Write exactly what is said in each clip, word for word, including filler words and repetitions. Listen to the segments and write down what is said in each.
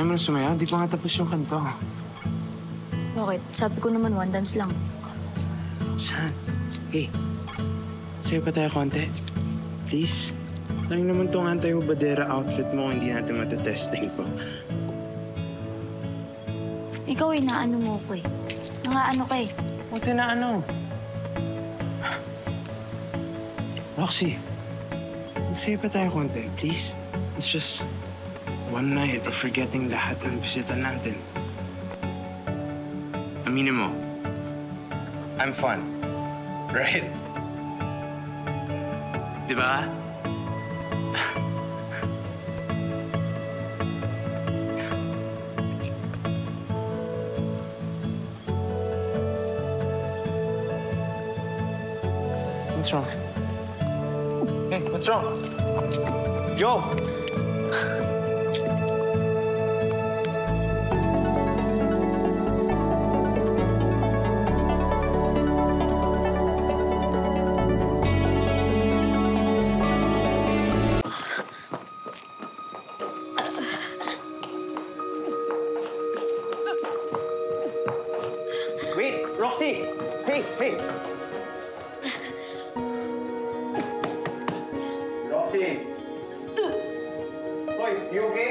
Ayaw mo na sumayaw? Di pa nga tapos yung kanto. Bakit? Sabi ko naman one dance lang. Saan? Hey, sayo pa tayo konti. Please? Sayang naman tong anti-hubadera outfit mo kung hindi natin matatesting po. Ikaw eh, naano mo ko eh. Nangaano ka eh. Buti na ano? Roxy, magsayo pa tayo konti, please? It's just one night of forgetting lahat ng bisita natin. Aminin mo, I'm fun. Right? Di ba? What's wrong? Hey, what's wrong? Yo! Wait, Roxy! Hey, hey! Roxy! Hoy, you okay?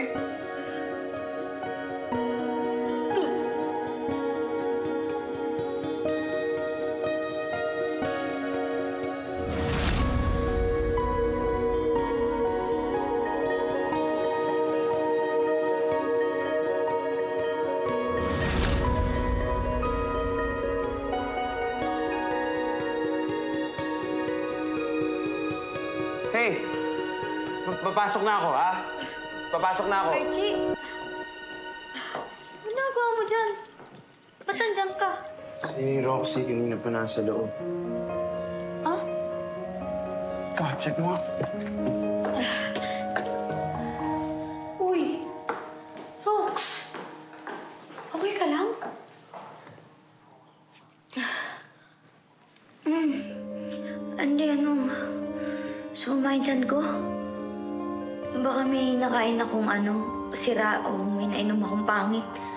Hey! Papasok na ako, ha? Papasok na ako. Archie! Ano nagawa mo dyan? Ba't nandyan ka? Si Roxy kanina pa nasa loob. Ha? Ikaw, check mo. Uy! Rox! Okay ka lang? Hmm. Hindi, ano... Sumainsan ko. Baka may nakain akong ano, sira o may nainom akong pangit.